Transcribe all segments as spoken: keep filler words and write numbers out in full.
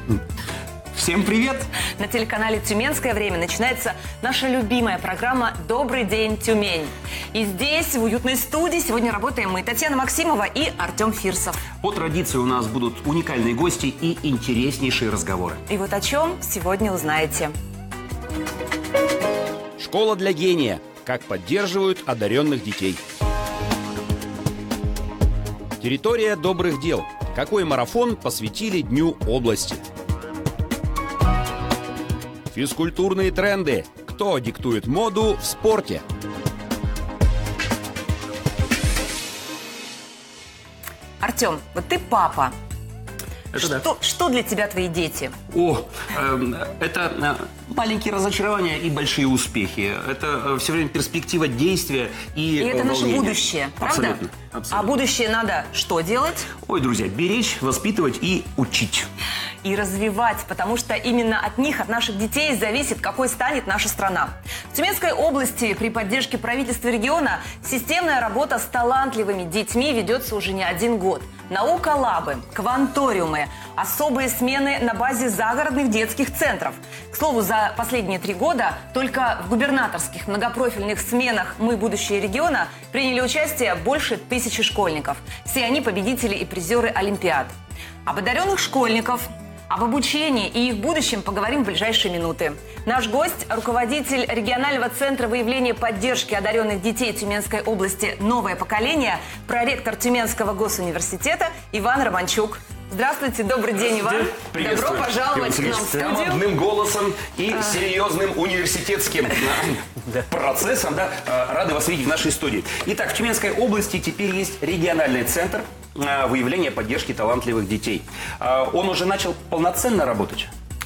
Всем привет! На телеканале «Тюменское время» начинается наша любимая программа «Добрый день, Тюмень». И здесь, в уютной студии, сегодня работаем мы, Татьяна Максимова и Артем Фирсов. По традиции у нас будут уникальные гости и интереснейшие разговоры. И вот о чем сегодня узнаете. Школа для гения. Как поддерживают одаренных детей. Территория добрых дел. Какой марафон посвятили Дню области. Физкультурные тренды. Кто диктует моду в спорте? Артем, вот ты папа. Это что, да. что для тебя твои дети? О, э, это э, маленькие разочарования и большие успехи. Это э, все время перспектива действия и И это э, наше волнения. будущее, правда? Абсолютно, абсолютно. А будущее надо что делать? Ой, друзья, беречь, воспитывать и учить. И развивать, потому что именно от них, от наших детей зависит, какой станет наша страна. В Тюменской области при поддержке правительства региона системная работа с талантливыми детьми ведется уже не один год. Наука-лабы, кванториумы, особые смены на базе загородных детских центров. К слову, за последние три года только в губернаторских многопрофильных сменах «Мы – будущее региона» приняли участие больше тысячи школьников. Все они победители и призеры Олимпиад. Об одаренных школьников, об обучении и их будущем поговорим в ближайшие минуты. Наш гость – руководитель регионального центра выявления поддержки одаренных детей Тюменской области «Новое поколение», проректор Тюменского госуниверситета Иван Романчук. Здравствуйте, добрый день, Иван. Добро пожаловать к нам в студию. Командным голосом и а... серьезным университетским процессом. Да, рады вас видеть в нашей студии. Итак, в Тюменской области теперь есть региональный центр выявления поддержки талантливых детей. Он уже начал полноценно работать?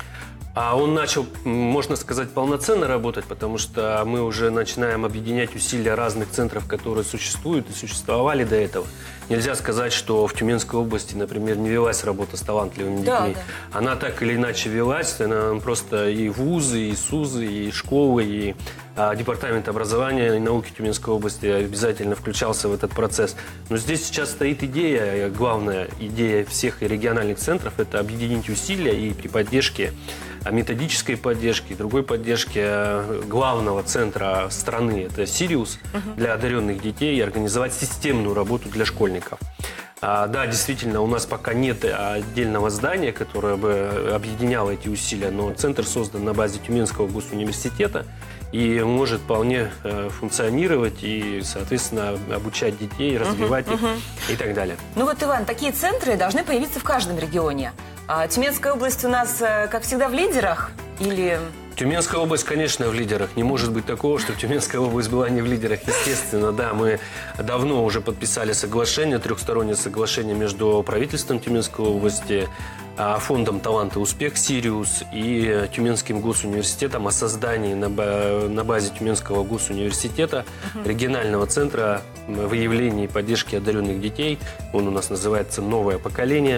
А он начал, можно сказать, полноценно работать, потому что мы уже начинаем объединять усилия разных центров, которые существуют и существовали до этого. Нельзя сказать, что в Тюменской области, например, не велась работа с талантливыми да, детьми. Да. Она так или иначе велась, она просто и вузы, и СУЗы, и школы, и а, департамент образования и науки Тюменской области обязательно включался в этот процесс. Но здесь сейчас стоит идея, главная идея всех региональных центров – это объединить усилия и при поддержке методической поддержки, другой поддержки главного центра страны, это Сириус, uh-huh. для одаренных детей, и организовать системную работу для школьников. А, да, действительно, у нас пока нет отдельного здания, которое бы объединяло эти усилия, но центр создан на базе Тюменского госуниверситета и может вполне э, функционировать и, соответственно, обучать детей, развивать uh-huh, их uh-huh. и так далее. Ну вот, Иван, такие центры должны появиться в каждом регионе. А Тюменская область у нас, как всегда, в лидерах или... Тюменская область, конечно, в лидерах. Не может быть такого, чтобы Тюменская область была не в лидерах. Естественно, да, мы давно уже подписали соглашение, трехстороннее соглашение между правительством Тюменской области, фондом «Талант и успех» Сириус и Тюменским госуниверситетом о создании на базе Тюменского госуниверситета регионального центра выявления и поддержки одаренных детей. Он у нас называется «Новое поколение».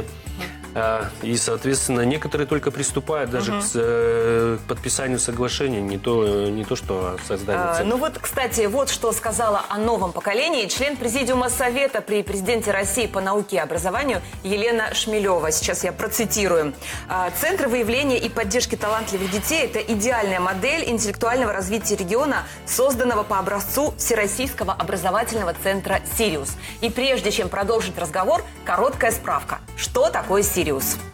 И, соответственно, некоторые только приступают даже uh-huh. к, э, к подписанию соглашения, не то, не то что создание центра. А, ну вот, кстати, вот что сказала о новом поколении член Президиума Совета при президенте России по науке и образованию Елена Шмелева. Сейчас я процитирую. Центр выявления и поддержки талантливых детей – это идеальная модель интеллектуального развития региона, созданного по образцу Всероссийского образовательного центра «Сириус». И прежде чем продолжить разговор, короткая справка. Что такое «Сириус»?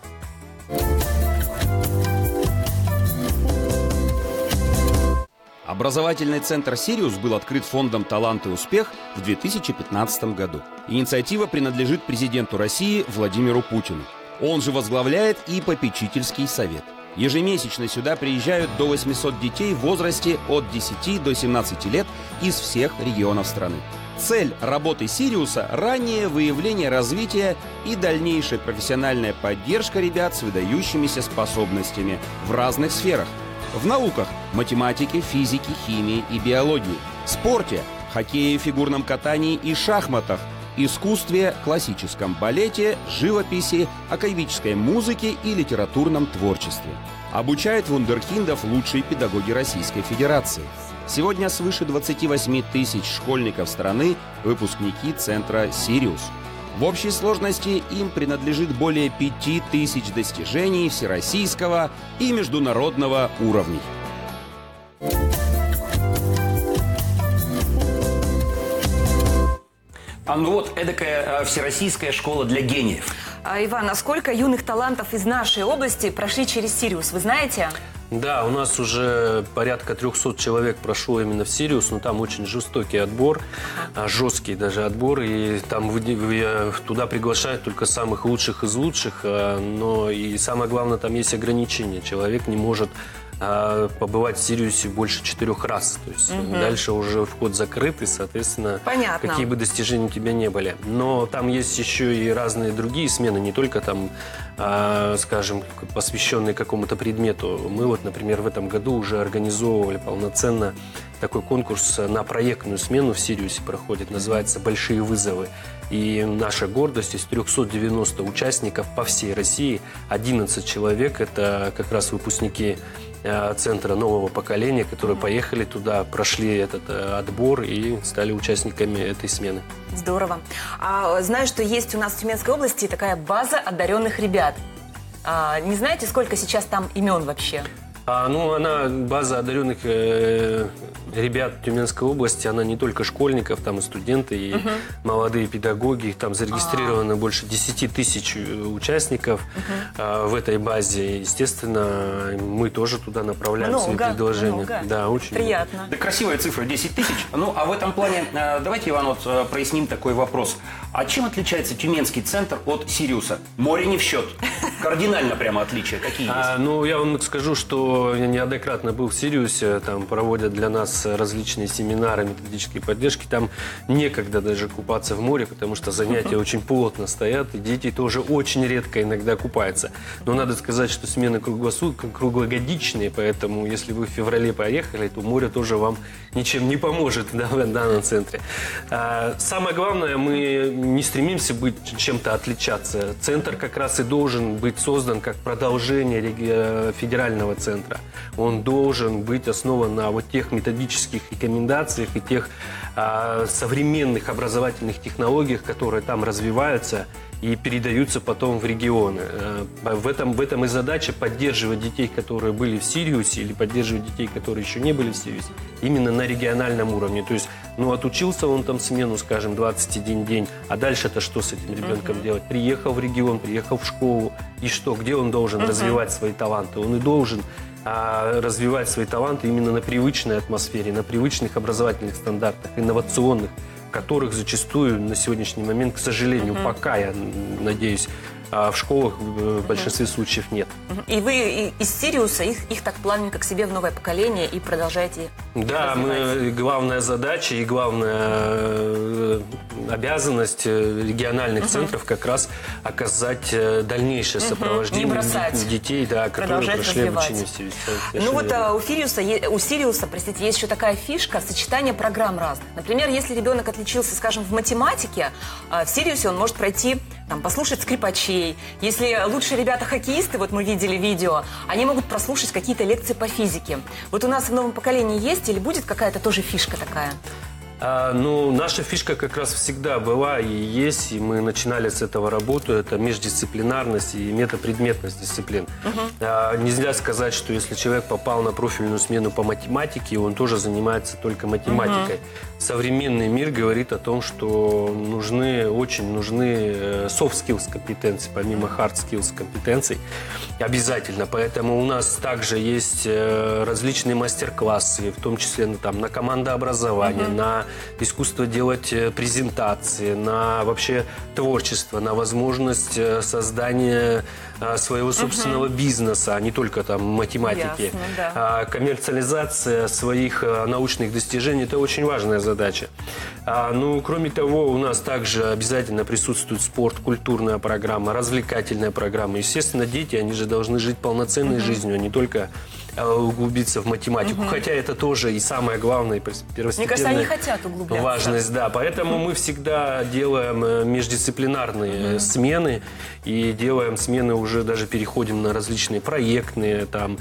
Образовательный центр «Сириус» был открыт фондом «Талант и успех» в две тысячи пятнадцатом году. Инициатива принадлежит президенту России Владимиру Путину. Он же возглавляет и попечительский совет. Ежемесячно сюда приезжают до восьмисот детей в возрасте от десяти до семнадцати лет из всех регионов страны. Цель работы «Сириуса» – раннее выявление развития и дальнейшая профессиональная поддержка ребят с выдающимися способностями в разных сферах. В науках – математике, физике, химии и биологии. Спорте – хоккее, фигурном катании и шахматах. Искусстве, классическом балете, живописи, академической музыке и литературном творчестве. Обучают вундеркиндов лучшие педагоги Российской Федерации. Сегодня свыше двадцати восьми тысяч школьников страны – выпускники центра «Сириус». В общей сложности им принадлежит более пяти тысяч достижений всероссийского и международного уровней. А ну вот эдакая всероссийская школа для гениев. А, Иван, а сколько юных талантов из нашей области прошли через Сириус, вы знаете? Да, у нас уже порядка трехсот человек прошло именно в Сириус, но там очень жестокий отбор, ага. жесткий даже отбор, и там вы, вы, туда приглашают только самых лучших из лучших, но и самое главное, там есть ограничения, человек не может побывать в Сириусе больше четырех раз. То есть угу. дальше уже вход закрыт, и, соответственно, понятно. Какие бы достижения у тебя не были. Но там есть еще и разные другие смены, не только там, э, скажем, посвященные какому-то предмету. Мы вот, например, в этом году уже организовывали полноценно такой конкурс на проектную смену в Сириусе проходит, называется «Большие вызовы». И наша гордость из трёхсот девяноста участников по всей России, одиннадцать человек, это как раз выпускники центра нового поколения, которые поехали туда, прошли этот отбор и стали участниками этой смены. Здорово. А, знаю, что есть у нас в Тюменской области такая база одаренных ребят. А, не знаете, сколько сейчас там имен вообще? А, ну, она, база одаренных э, ребят Тюменской области, она не только школьников, там и студенты, и uh-huh. молодые педагоги. Там зарегистрировано uh-huh. больше десяти тысяч участников uh-huh. э, в этой базе. Естественно, мы тоже туда направляем много, свои предложения. Много. Да, очень приятно. Много. Да, красивая цифра, десять тысяч. Ну, а в этом плане, давайте, Иван, вот проясним такой вопрос. А чем отличается Тюменский центр от Сириуса? Море не в счет. Кардинально прямо отличия. Какие есть? А, ну, я вам скажу, что я неоднократно был в Сириусе, там проводят для нас различные семинары методической поддержки. Там некогда даже купаться в море, потому что занятия очень плотно стоят, и дети тоже очень редко иногда купаются. Но надо сказать, что смены круглосуточные, круглогодичные, поэтому если вы в феврале поехали, то море тоже вам ничем не поможет, да, в данном центре. А, самое главное, мы не стремимся быть чем-то отличаться. Центр как раз и должен быть создан как продолжение федерального центра. Он должен быть основан на вот тех методических рекомендациях и тех а, современных образовательных технологиях, которые там развиваются и передаются потом в регионы. В этом, в этом и задача поддерживать детей, которые были в Сириусе, или поддерживать детей, которые еще не были в Сириусе, именно на региональном уровне. То есть, ну, отучился он там смену, скажем, двадцать один день, а дальше-то что с этим ребенком uh-huh. делать? Приехал в регион, приехал в школу, и что? Где он должен uh-huh. развивать свои таланты? Он и должен а, развивать свои таланты именно на привычной атмосфере, на привычных образовательных стандартах, инновационных, которых зачастую на сегодняшний момент, к сожалению, uh-huh. пока, я надеюсь, в школах в большинстве uh-huh. случаев нет. Uh-huh. И вы из Сириуса их, их так плавненько к себе в новое поколение и продолжаете Да, развивать. мы, главная задача и главная обязанность региональных uh-huh. центров как раз оказать дальнейшее сопровождение uh-huh. детей, да, которые прошли обучение в Сириусе. Ну вот а, у, Сириуса, у Сириуса, простите, есть еще такая фишка сочетания программ разных. Например, если ребенок отличился, скажем, в математике, в Сириусе он может пройти, там, послушать скрипачей. Если лучшие ребята-хоккеисты, вот мы видели видео, они могут прослушать какие-то лекции по физике. Вот у нас в новом поколении есть или будет какая-то тоже фишка такая? А, ну, наша фишка как раз всегда была и есть, и мы начинали с этого работу. Это междисциплинарность и метапредметность дисциплин. Uh-huh. А, нельзя сказать, что если человек попал на профильную смену по математике, он тоже занимается только математикой. Uh-huh. Современный мир говорит о том, что нужны, очень нужны soft skills компетенции, помимо hard skills компетенций. Обязательно. Поэтому у нас также есть различные мастер-классы, в том числе ну, там, на командообразование, uh-huh. на искусство делать презентации, на вообще творчество, на возможность создания своего собственного uh-huh. бизнеса, а не только там математики. Ясно, да. а, коммерциализация своих научных достижений – это очень важная задача. А, ну, кроме того, у нас также обязательно присутствует спорт, культурная программа, развлекательная программа. Естественно, дети, они же должны жить полноценной uh-huh. жизнью, а не только углубиться в математику, угу. хотя это тоже и самое главное, и первостепенная Мне кажется, они хотят углубляться. Важность, да. Поэтому мы всегда делаем междисциплинарные угу. смены и делаем смены уже уже даже переходим на различные проектные, там,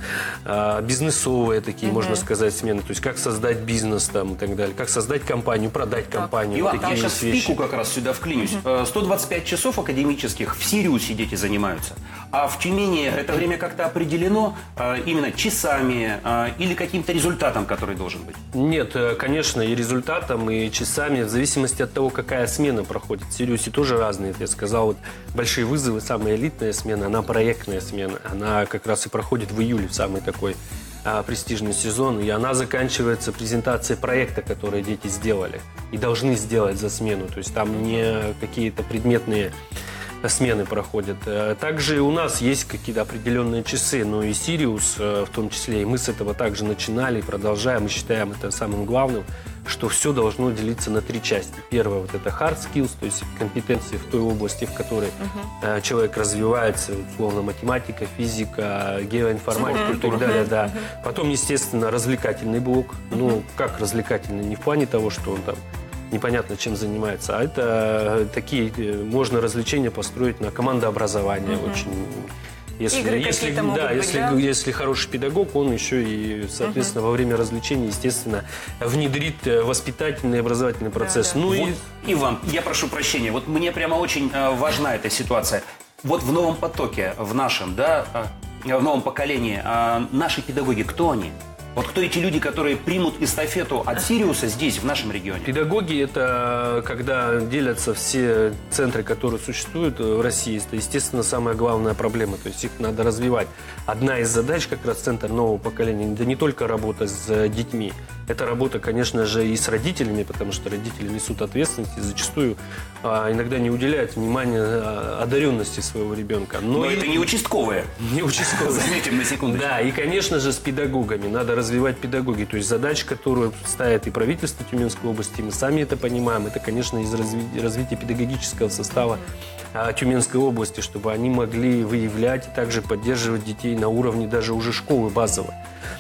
бизнесовые такие, mm-hmm. можно сказать, смены. То есть как создать бизнес там, и так далее, как создать компанию, продать компанию. Иван, вот я сейчас в пику как раз сюда вклинюсь. Mm-hmm. сто двадцать пять часов академических в Сириусе дети занимаются. А в Тюмени это время как-то определено именно часами или каким-то результатом, который должен быть? Нет, конечно, и результатом, и часами, в зависимости от того, какая смена проходит. В Сириусе тоже разные. Я сказал, вот большие вызовы, самая элитная смена, она проектная смена. Она как раз и проходит в июле, в самый такой а, престижный сезон. И она заканчивается презентацией проекта, который дети сделали и должны сделать за смену. То есть там не какие-то предметные смены проходят. Также у нас есть какие-то определенные часы, но и Сириус в том числе, и мы с этого также начинали, продолжаем, и считаем это самым главным, что все должно делиться на три части. Первое, вот это hard skills, то есть компетенции в той области, в которой uh-huh. человек развивается, условно, математика, физика, геоинформатика uh-huh. и так далее, да. Uh-huh. Потом, естественно, развлекательный блок. Uh-huh. Ну, как развлекательный? Не в плане того, что он там непонятно чем занимается, а это такие, можно развлечения построить на командообразование uh-huh. очень. Если, Игры если, да, да, быть, если, да? если хороший педагог, он еще и, соответственно, uh-huh. во время развлечений, естественно, внедрит воспитательный и образовательный процесс. Да, да. Ну вот, и... Иван, я прошу прощения, вот мне прямо очень э, важна эта ситуация. Вот в новом потоке, в нашем, да, э, в новом поколении, э, наши педагоги, кто они? Вот кто эти люди, которые примут эстафету от Сириуса здесь, в нашем регионе? Педагоги – это когда делятся все центры, которые существуют в России. Это, естественно, самая главная проблема. То есть их надо развивать. Одна из задач, как раз центр нового поколения, это не только работа с детьми. Это работа, конечно же, и с родителями, потому что родители несут ответственность и зачастую а, иногда не уделяют внимания одаренности своего ребенка. Но, Но и... это не участковые. Не участковые. Заметим на секундочку. Да, и, конечно же, с педагогами. Надо развивать педагоги. То есть задача, которую ставит и правительство Тюменской области, мы сами это понимаем, это, конечно, из разви- развития педагогического состава а, Тюменской области, чтобы они могли выявлять и также поддерживать детей на уровне даже уже школы базовой.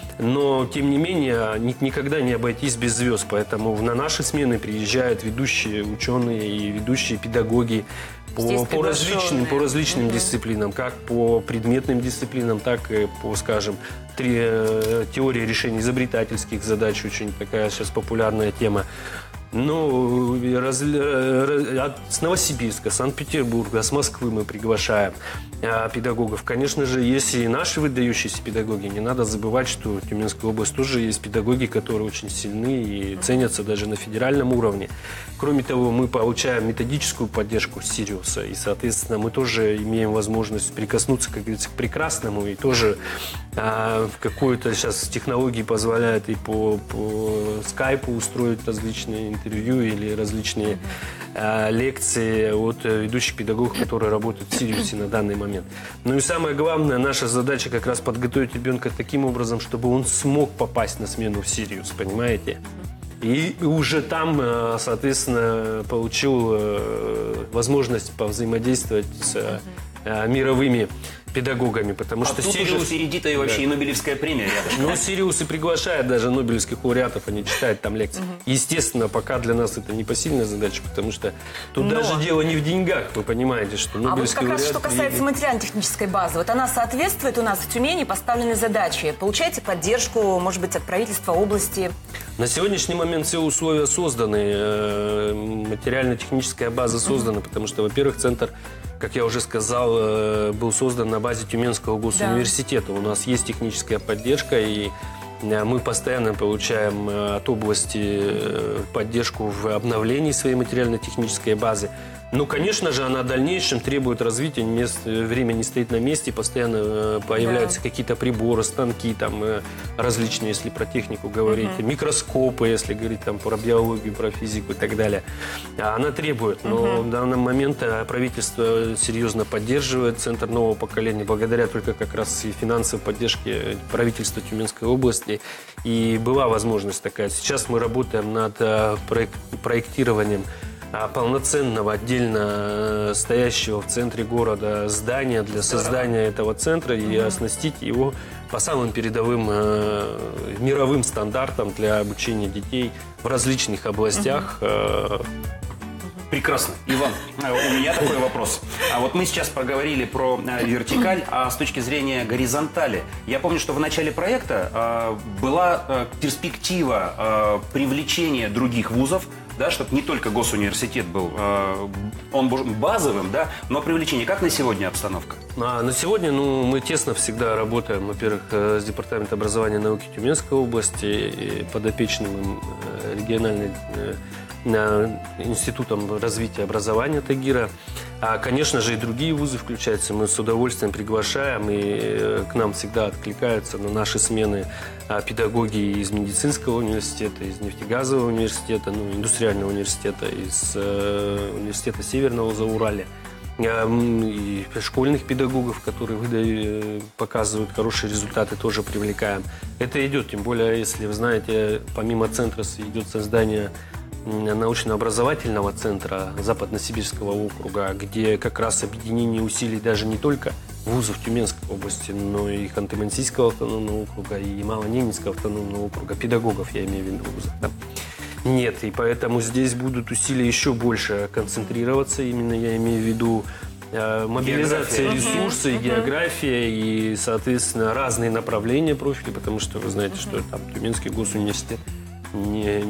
Но, тем не менее, никогда не обойтись без звезд. Поэтому на наши смены приезжают ведущие ученые и ведущие педагоги по, по различным, по различным mm-hmm. дисциплинам, как по предметным дисциплинам, так и по, скажем, три, теории решения изобретательских задач. Очень такая сейчас популярная тема. Ну, раз, раз, с Новосибирска, Санкт-Петербурга, с Москвы мы приглашаем а, педагогов. Конечно же, есть и наши выдающиеся педагоги. Не надо забывать, что в Тюменской области тоже есть педагоги, которые очень сильны и ценятся даже на федеральном уровне. Кроме того, мы получаем методическую поддержку Сириуса. И, соответственно, мы тоже имеем возможность прикоснуться, как говорится, к прекрасному. И тоже а, в какую-то сейчас технологии позволяют и по, по скайпу устроить различные интервью или различные э, лекции от ведущих педагогов, которые работают в Сириусе на данный момент. Ну и самое главное, наша задача как раз подготовить ребенка таким образом, чтобы он смог попасть на смену в Сириус, понимаете? И уже там, э, соответственно, получил э, возможность повзаимодействовать с э, мировыми педагогами, потому а что тут Сириус... уже впереди-то и вообще да. и Нобелевская премия рядом. Ну, Сириус и приглашает даже нобелевских лауреатов, они читают там лекции. Угу. Естественно, пока для нас это непосильная задача, потому что тут Но... даже дело не в деньгах, вы понимаете, что нобелевский лауреат... А вот как раз, что касается материально-технической базы, вот она соответствует у нас в Тюмени поставленной задаче. Получаете поддержку, может быть, от правительства области? На сегодняшний момент все условия созданы, материально-техническая база создана, потому что, во-первых, центр, как я уже сказал, был создан на базе Тюменского госуниверситета. Да. У нас есть техническая поддержка, и мы постоянно получаем от области поддержку в обновлении своей материально-технической базы. Ну, конечно же, она в дальнейшем требует развития, мест, время не стоит на месте, постоянно появляются да. какие-то приборы, станки там, различные, если про технику говорить, uh-huh. микроскопы, если говорить там, про биологию, про физику и так далее. Она требует, но uh-huh. в данный момент правительство серьезно поддерживает Центр нового поколения, благодаря только как раз и финансовой поддержке правительства Тюменской области. И была возможность такая. Сейчас мы работаем над проект, проектированием полноценного, отдельно стоящего в центре города здания для создания этого центра и оснастить его по самым передовым э, мировым стандартам для обучения детей в различных областях. Э, Прекрасно. Иван, у меня такой вопрос. А вот мы сейчас проговорили про вертикаль, а с точки зрения горизонтали. Я помню, что в начале проекта э, была э, перспектива э, привлечения других вузов, да, чтобы не только госуниверситет был, э, он базовым, да, но привлечение. Как на сегодня обстановка? А на сегодня, ну, мы тесно всегда работаем, во-первых, с Департаментом образования и науки Тюменской области, и подопечным региональной Институтом развития образования Тагира. А, конечно же, и другие вузы включаются. Мы с удовольствием приглашаем, и к нам всегда откликаются на наши смены педагоги из медицинского университета, из нефтегазового университета, ну, индустриального университета, из э, университета Северного Зауралья. И школьных педагогов, которые выдают, показывают хорошие результаты, тоже привлекаем. Это идет, тем более, если вы знаете, помимо центра идет создание научно-образовательного центра Западно-Сибирского округа, где как раз объединение усилий даже не только вузов Тюменской области, но и Ханты-Мансийского автономного округа, и Малоненецкого автономного округа, педагогов, я имею в виду, вузов, да? Нет, и поэтому здесь будут усилия еще больше концентрироваться, именно я имею в виду э, мобилизация ресурсов, и география, и, соответственно, разные направления профиля, потому что вы знаете, что там Тюменский госуниверситет не,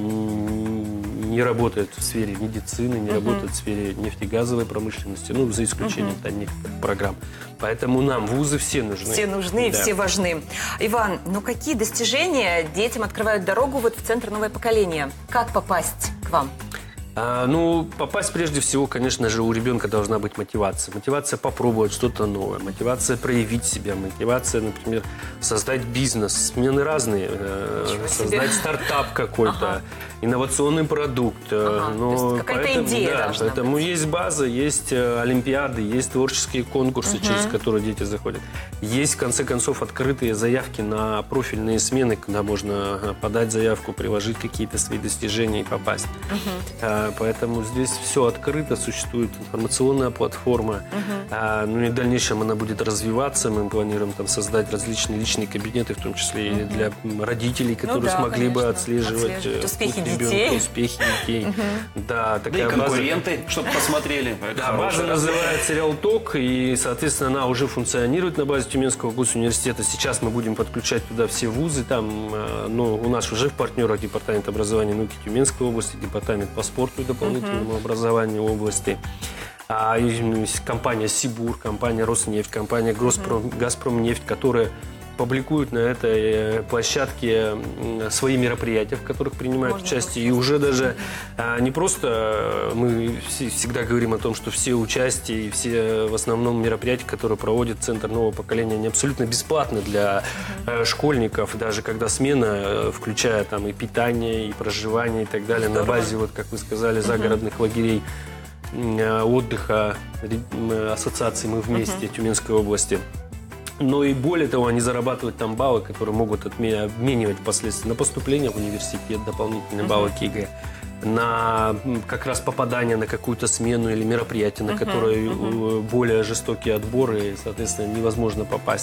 не работает в сфере медицины, не uh-huh. работает в сфере нефтегазовой промышленности, ну, за исключением uh-huh. некоторых программ. Поэтому нам вузы все нужны. Все нужны, да. Все важны. Иван, ну какие достижения детям открывают дорогу вот в Центр «Новое поколение»? Как попасть к вам? А, ну, попасть прежде всего, конечно же, у ребенка должна быть мотивация. Мотивация попробовать что-то новое, мотивация проявить себя, мотивация, например, создать бизнес. Смены разные. Э, создать стартап какой-то, ага. инновационный продукт. Ага, но какая-то поэтому, идея да, должна поэтому быть. Есть база, есть олимпиады, есть творческие конкурсы, угу. через которые дети заходят. Есть, в конце концов, открытые заявки на профильные смены, куда можно подать заявку, приложить какие-то свои достижения и попасть. Угу. Поэтому здесь все открыто, существует информационная платформа. Uh-huh. а, ну и в дальнейшем она будет развиваться. Мы планируем там создать различные личные кабинеты, в том числе uh-huh. и для родителей, которые ну, да, смогли конечно. бы отслеживать, отслеживать успехи ребенка, детей. Успехи детей. Uh-huh. Да, такая да и конкуренты, база, чтобы посмотрели. Да, база называется «Реалток», и, соответственно, она уже функционирует на базе Тюменского госуниверситета. Сейчас мы будем подключать туда все вузы. Там, ну, у нас уже в партнерах Департамент образования и науки Тюменской области, Департамент по спорту и дополнительному uh-huh. образованию области. А, компания «Сибур», компания «Роснефть», компания «Газпром», uh-huh. «Газпромнефть», которые публикуют на этой площадке свои мероприятия, в которых принимают Можно участие. И уже даже а, не просто мы всегда говорим о том, что все участия и все в основном мероприятия, которые проводит Центр нового поколения, они абсолютно бесплатны для uh-huh. школьников, даже когда смена, включая там и питание, и проживание и так далее, Здорово. на базе, вот как вы сказали, загородных uh-huh. лагерей отдыха ассоциации «Мы вместе» uh-huh. Тюменской области. Но и более того, они зарабатывают там баллы, которые могут обменивать впоследствии на поступление в университет, дополнительные uh-huh. баллы к ЕГЭ, на как раз попадание на какую-то смену или мероприятие, на uh-huh. которое uh-huh. более жестокие отборы, и, соответственно, невозможно попасть.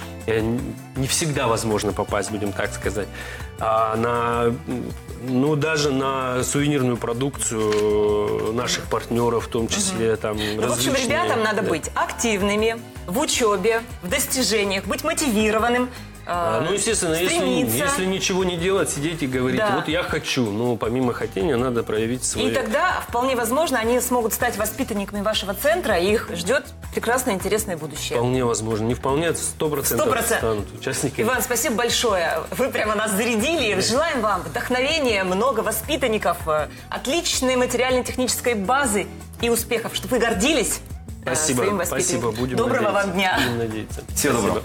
Не всегда возможно попасть, будем так сказать. А на, ну, даже на сувенирную продукцию наших партнеров, в том числе, uh-huh. там, ну, различные... В общем, ребятам надо да. быть активными в учебе, в достижениях, быть мотивированным. А, ну, естественно, если, если ничего не делать, сидеть и говорить, да. вот я хочу, но помимо хотения надо проявить свои... И тогда, вполне возможно, они смогут стать воспитанниками вашего центра, и их ждет прекрасное, интересное будущее. Вполне возможно. Не вполне, сто процентов станут участниками. Иван, спасибо большое. Вы прямо нас зарядили. Желаем вам вдохновения, много воспитанников, отличной материально-технической базы и успехов, чтобы вы гордились спасибо, своим воспитанником. Спасибо, будем Доброго надеяться. вам дня. Будем надеяться. Всего доброго.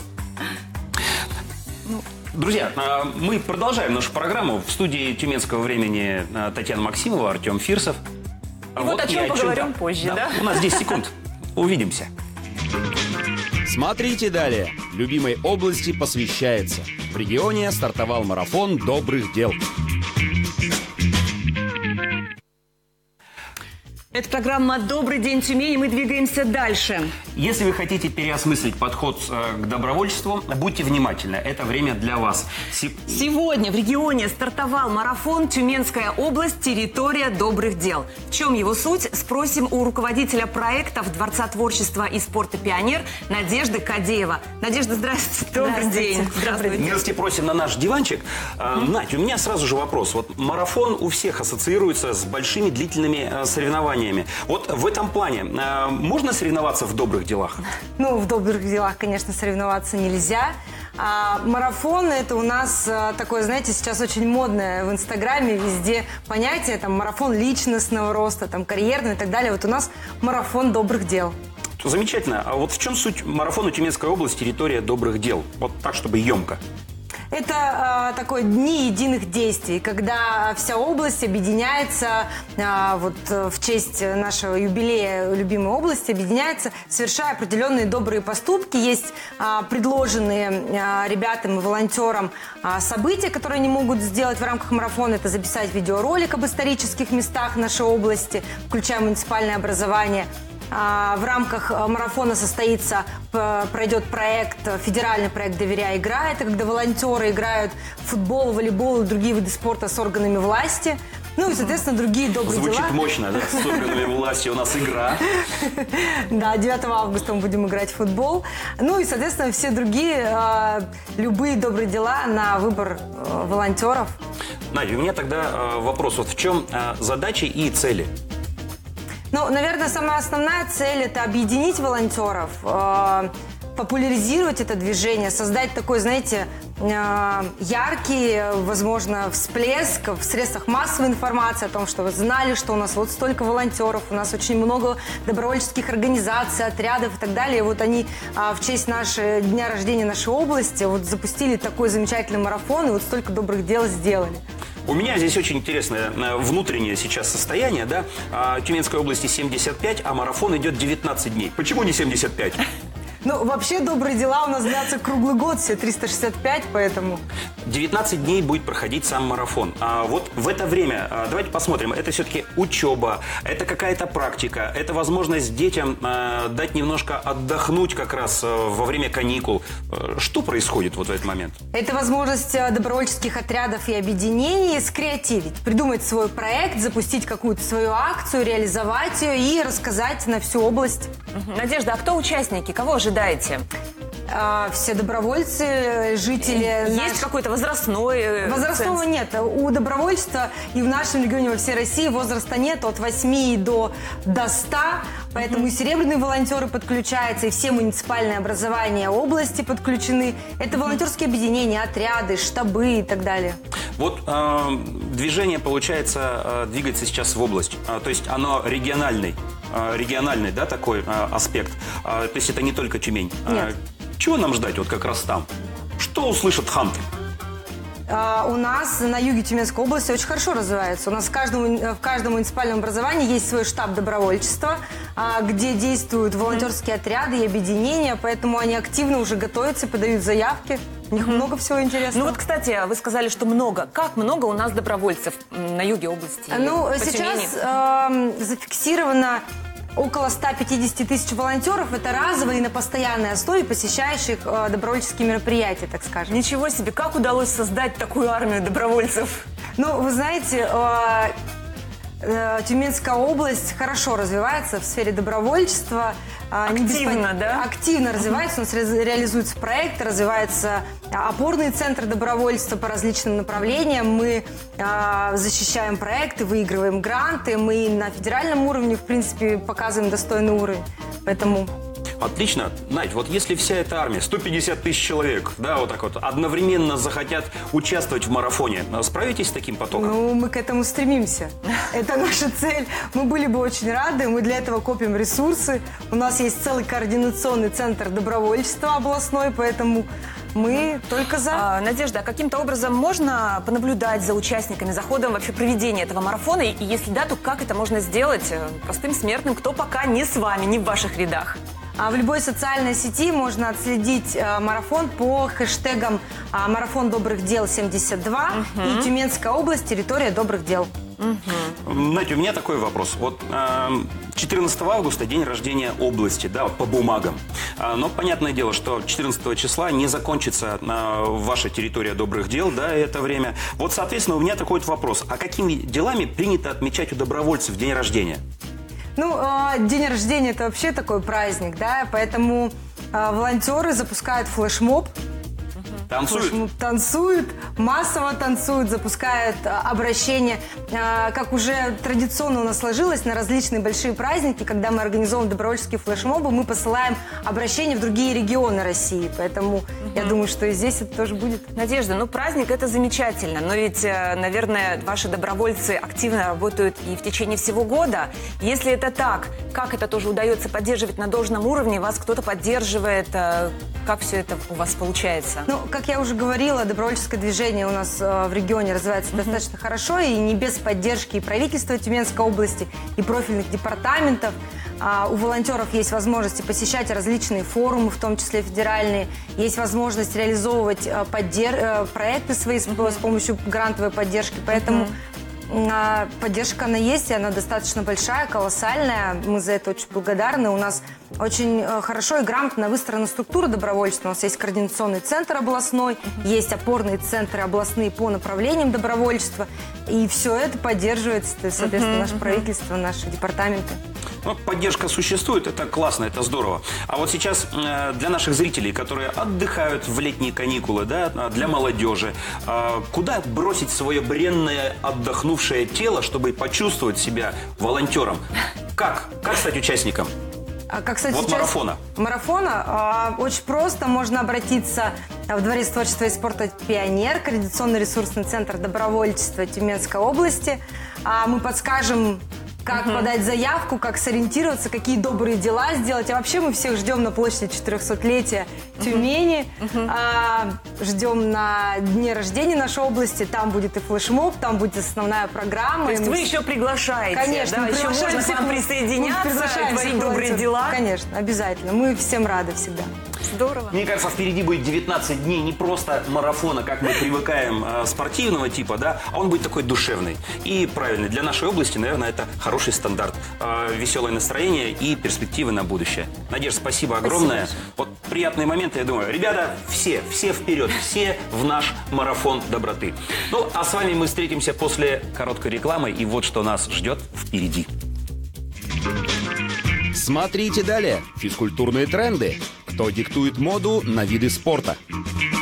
Друзья, мы продолжаем нашу программу. В студии «Тюменского времени» Татьяна Максимова, Артем Фирсов. И вот, вот о чем поговорим позже, да? да? У нас десять секунд. Увидимся. Смотрите далее. Любимой области посвящается. В регионе стартовал марафон добрых дел. Это программа «Добрый день, Тюмень», и мы двигаемся дальше. Если вы хотите переосмыслить подход э, к добровольчеству, будьте внимательны. Это время для вас. Се- Сегодня в регионе стартовал марафон «Тюменская область. Территория добрых дел». В чем его суть? Спросим у руководителя проектов Дворца творчества и спорта «Пионер» Надежды Кадеева. Надежда, здравствуйте. Добрый день. Здравствуйте. Милости просим на наш диванчик. Э, Надь, у меня сразу же вопрос. Вот марафон у всех ассоциируется с большими длительными э, соревнованиями. Вот в этом плане э, можно соревноваться в добрых делах? Ну, в добрых делах, конечно, соревноваться нельзя. А марафон – это у нас а, такое, знаете, сейчас очень модное в Инстаграме, везде понятие, там, марафон личностного роста, там, карьерного и так далее. Вот у нас марафон добрых дел. Замечательно. А вот в чем суть марафона Тюменской области «Территория добрых дел»? Вот так, чтобы емко. Это а, такой дни единых действий, когда вся область объединяется, а, вот в честь нашего юбилея любимой области, объединяется, совершая определенные добрые поступки. Есть а, предложенные а, ребятам и волонтерам а, события, которые они могут сделать в рамках марафона. Это записать видеоролик об исторических местах нашей области, включая муниципальное образование. В рамках марафона состоится, пройдет проект, федеральный проект «Доверяй, играй». Это когда волонтеры играют в футбол, волейбол и другие виды спорта с органами власти. Ну и, соответственно, другие добрые Звучит дела. Звучит мощно, да? С органами власти у нас игра. Да, девятого августа мы будем играть в футбол. Ну и, соответственно, все другие, любые добрые дела на выбор волонтеров. Надя, у меня тогда вопрос. Вот в чем задачи и цели? Ну, наверное, самая основная цель – это объединить волонтеров, э, популяризировать это движение, создать такой, знаете, э, яркий, возможно, всплеск в средствах массовой информации о том, что вы знали, что у нас вот столько волонтеров, у нас очень много добровольческих организаций, отрядов и так далее. И вот они э, в честь нашего дня рождения нашей области вот запустили такой замечательный марафон и вот столько добрых дел сделали. У меня здесь очень интересное внутреннее сейчас состояние, да. Тюменской области семьдесят пять, а марафон идет девятнадцать дней. Почему не семьдесят пять? Ну, вообще, добрые дела у нас длятся круглый год, все триста шестьдесят пять, поэтому... девятнадцать дней будет проходить сам марафон. А вот в это время, давайте посмотрим, это все-таки учеба, это какая-то практика, это возможность детям э, дать немножко отдохнуть как раз э, во время каникул. Что происходит вот в этот момент? Это возможность добровольческих отрядов и объединений скреативить, придумать свой проект, запустить какую-то свою акцию, реализовать ее и рассказать на всю область. Надежда, а кто участники? Кого ожидаете? А, все добровольцы, жители... Есть наш... какой-то возрастной... Возрастного ценз? нет. У добровольчества и в нашем регионе, во всей России возраста нет от восьми до, до ста. Поэтому mm-hmm. и серебряные волонтеры подключаются, и все муниципальные образования области подключены. Это волонтерские объединения, отряды, штабы и так далее. Вот э, движение, получается, э, двигается сейчас в область. Э, то есть оно региональный. региональный, да, такой а, аспект. А, то есть это не только Тюмень. Нет. А, чего нам ждать вот как раз там? Что услышат ханты? А, у нас на юге Тюменской области очень хорошо развивается. У нас в каждом, в каждом муниципальном образовании есть свой штаб добровольчества, а, где действуют волонтерские отряды и объединения, поэтому они активно уже готовятся, подают заявки. У них много всего интересного. Ну вот, кстати, вы сказали, что много. Как много у нас добровольцев на юге области? Ну, сейчас э, зафиксировано около ста пятидесяти тысяч волонтеров. Это разовые и на постоянной основе посещающих э, добровольческие мероприятия, так скажем. Ничего себе! Как удалось создать такую армию добровольцев? Ну, вы знаете... Э, Тюменская область хорошо развивается в сфере добровольчества. Активно, да? Активно развивается. У нас ре реализуются проекты, развивается опорный центр добровольства по различным направлениям. Мы а, защищаем проекты, выигрываем гранты. Мы на федеральном уровне, в принципе, показываем достойный уровень. Поэтому... Отлично. Надь, вот если вся эта армия, сто пятьдесят тысяч человек, да, вот так вот, одновременно захотят участвовать в марафоне, справитесь с таким потоком? Ну, мы к этому стремимся. Это наша цель. Мы были бы очень рады. Мы для этого копим ресурсы. У нас есть целый координационный центр добровольчества областной, поэтому мы только за. А, Надежда, а каким-то образом можно понаблюдать за участниками, за ходом вообще проведения этого марафона? И если да, то как это можно сделать простым смертным, кто пока не с вами, не в ваших рядах? А в любой социальной сети можно отследить э, марафон по хэштегам э, «Марафон добрых дел семьдесят два» угу. и «Тюменская область. Территория добрых дел». Угу. Знаете, у меня такой вопрос. Вот четырнадцатого августа день рождения области, да, по бумагам. Но понятное дело, что четырнадцатого числа не закончится ваша территория добрых дел, да, это время. Вот, соответственно, у меня такой вот вопрос. А какими делами принято отмечать у добровольцев день рождения? Ну, день рождения – это вообще такой праздник, да, поэтому волонтеры запускают флешмоб. Танцуют? Танцуют, массово танцуют, запускают обращения. Как уже традиционно у нас сложилось, на различные большие праздники, когда мы организовываем добровольческие флешмобы, мы посылаем обращения в другие регионы России. Поэтому угу. я думаю, что и здесь это тоже будет. Надежда, ну праздник – это замечательно, но ведь, наверное, ваши добровольцы активно работают и в течение всего года. Если это так, как это тоже удается поддерживать на должном уровне? Вас кто-то поддерживает? Как все это у вас получается? Ну, как я уже говорила, добровольческое движение у нас э, в регионе развивается uh-huh. достаточно хорошо, и не без поддержки и правительства Тюменской области, и профильных департаментов. А у волонтеров есть возможность посещать различные форумы, в том числе федеральные, есть возможность реализовывать э, поддер... э, проекты свои uh-huh. с помощью грантовой поддержки, поэтому uh-huh. поддержка она есть, и она достаточно большая, колоссальная. Мы за это очень благодарны. У нас очень хорошо и грамотно выстроена структура добровольчества. У нас есть координационный центр областной, есть опорные центры областные по направлениям добровольчества. И все это поддерживает, соответственно, наше правительство, наши департаменты. Ну, поддержка существует, это классно, это здорово. А вот сейчас э, для наших зрителей, которые отдыхают в летние каникулы, да, для молодежи, э, куда бросить свое бренное отдохнувшее тело, чтобы почувствовать себя волонтером? Как? Как стать участником? Как, кстати, вот марафона. Марафона э, очень просто. Можно обратиться в Дворец творчества и спорта «Пионер», координационно-ресурсный центр добровольчества Тюменской области. А мы подскажем, как угу. подать заявку, как сориентироваться, какие добрые дела сделать. А вообще мы всех ждем на площади четырехсотлетия Тюмени. Угу. А, ждем на дне рождения нашей области. Там будет и флешмоб, там будет основная программа. То есть вы еще приглашаете? Конечно, да? мы еще можно к вам присоединяться, творить добрые дела? Конечно, обязательно. Мы всем рады всегда. Здорово. Мне кажется, впереди будет девятнадцать дней не просто марафона, как мы привыкаем, э, спортивного типа, да, а он будет такой душевный и правильный. Для нашей области, наверное, это хороший стандарт. Э, веселое настроение и перспективы на будущее. Надежда, спасибо огромное. Спасибо. Вот приятные моменты, я думаю. Ребята, все, все вперед, все в наш марафон доброты. Ну, а с вами мы встретимся после короткой рекламы, и вот что нас ждет впереди. Смотрите далее. Физкультурные тренды. Кто диктует моду на виды спорта?